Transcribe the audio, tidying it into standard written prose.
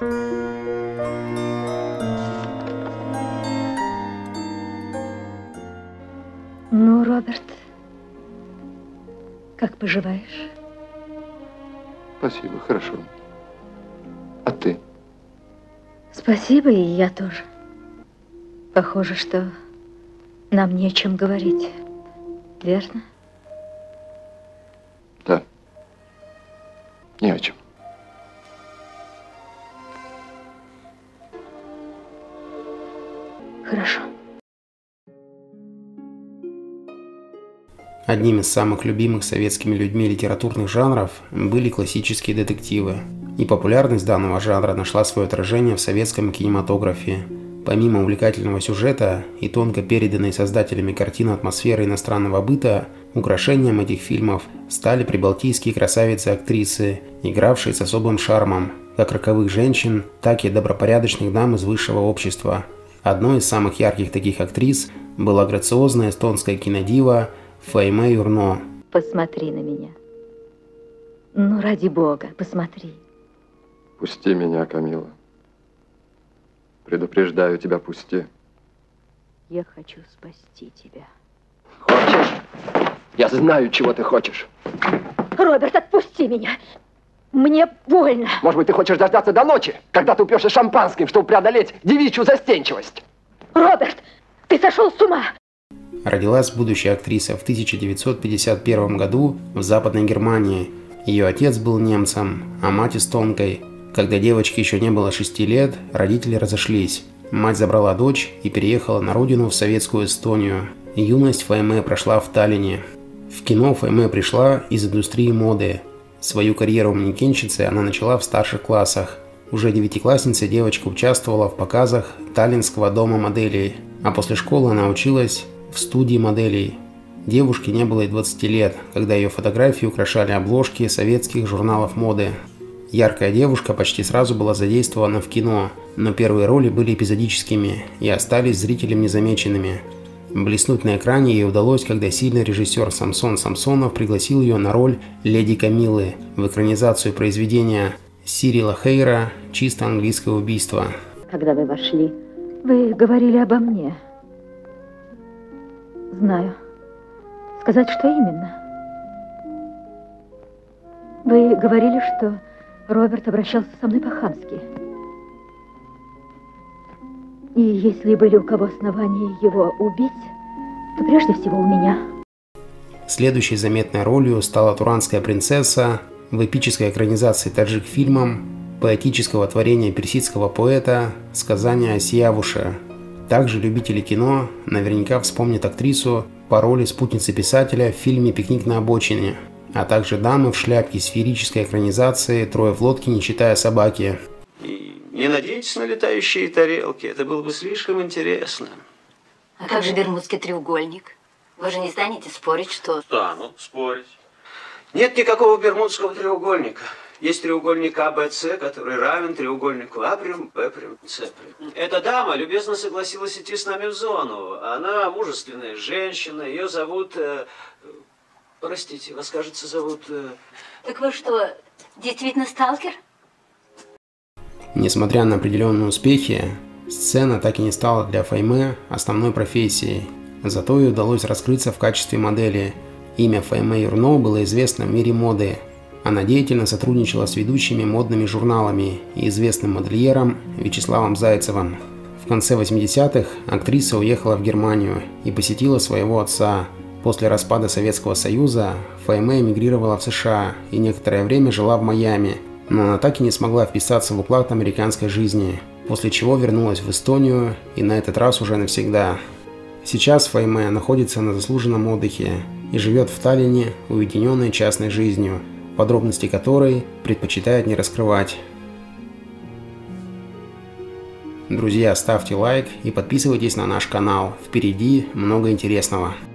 Ну, Роберт, как поживаешь? Спасибо, хорошо. А ты? Спасибо, и я тоже. Похоже, что нам не о чем говорить. Верно? Да. Не о чем. Хорошо. Одним из самых любимых советскими людьми литературных жанров были классические детективы. И популярность данного жанра нашла свое отражение в советском кинематографе. Помимо увлекательного сюжета и тонко переданной создателями картины атмосферы иностранного быта, украшением этих фильмов стали прибалтийские красавицы-актрисы, игравшие с особым шармом, как роковых женщин, так и добропорядочных дам из высшего общества. Одной из самых ярких таких актрис была грациозная эстонская кинодива Файме Юрно. Посмотри на меня. Ну, ради бога, посмотри. Пусти меня, Камила. Предупреждаю тебя, пусти. Я хочу спасти тебя. Хочешь? Я знаю, чего ты хочешь. Роберт, отпусти меня. Мне больно. Может быть, ты хочешь дождаться до ночи, когда ты упьешься шампанским, чтобы преодолеть девичью застенчивость? Роберт, ты сошел с ума. Родилась будущая актриса в 1951 году в Западной Германии. Ее отец был немцем, а мать эстонкой. Когда девочке еще не было 6 лет, родители разошлись. Мать забрала дочь и переехала на родину в советскую Эстонию. Юность Файме прошла в Таллине. В кино Файме пришла из индустрии моды. Свою карьеру манекенщицы она начала в старших классах. Уже девятиклассницей девочка участвовала в показах Таллинского дома моделей, а после школы она училась в студии моделей. Девушке не было и 20 лет, когда ее фотографии украшали обложки советских журналов моды. Яркая девушка почти сразу была задействована в кино, но первые роли были эпизодическими и остались зрителям незамеченными. Блеснуть на экране ей удалось, когда сильный режиссер Самсон Самсонов пригласил ее на роль леди Камилы в экранизацию произведения Сирила Хейра «Чисто английское убийство». Когда вы вошли, вы говорили обо мне. Знаю. Сказать, что именно? Вы говорили, что Роберт обращался со мной по-хамски. И если были у кого основания его убить, то прежде всего у меня. Следующей заметной ролью стала туранская принцесса в эпической экранизации таджик-фильмом поэтического творения персидского поэта «Сказание о Сиявуше». Также любители кино наверняка вспомнят актрису по роли спутницы писателя в фильме «Пикник на обочине», а также дамы в шляпке с феерической экранизации «Трое в лодке, не считая собаки». И не надейтесь на летающие тарелки, это было бы слишком интересно. А как же Бермудский треугольник? Вы же не станете спорить, что... Стану спорить. Нет никакого Бермудского треугольника. Есть треугольник АБЦ, который равен треугольнику А', Б', С'. Эта дама любезно согласилась идти с нами в зону. Она мужественная женщина, ее зовут... Простите, вас, кажется, зовут... Так вы что, действительно сталкер? Несмотря на определенные успехи, сцена так и не стала для Файме основной профессией. Зато ей удалось раскрыться в качестве модели. Имя Файме Юрно было известно в мире моды. Она деятельно сотрудничала с ведущими модными журналами и известным модельером Вячеславом Зайцевым. В конце 80-х актриса уехала в Германию и посетила своего отца. После распада Советского Союза Файме эмигрировала в США и некоторое время жила в Майами, но она так и не смогла вписаться в уклад американской жизни, после чего вернулась в Эстонию и на этот раз уже навсегда. Сейчас Файме находится на заслуженном отдыхе и живет в Таллине уединенной частной жизнью, подробности которой предпочитает не раскрывать. Друзья, ставьте лайк и подписывайтесь на наш канал. Впереди много интересного.